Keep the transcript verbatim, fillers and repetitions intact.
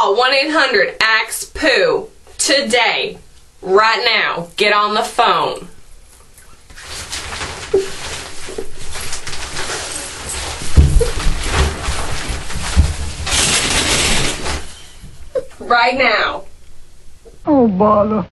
Call one eight hundred ask Pooh today. Right now. Get on the phone. Right now. Oh, bother.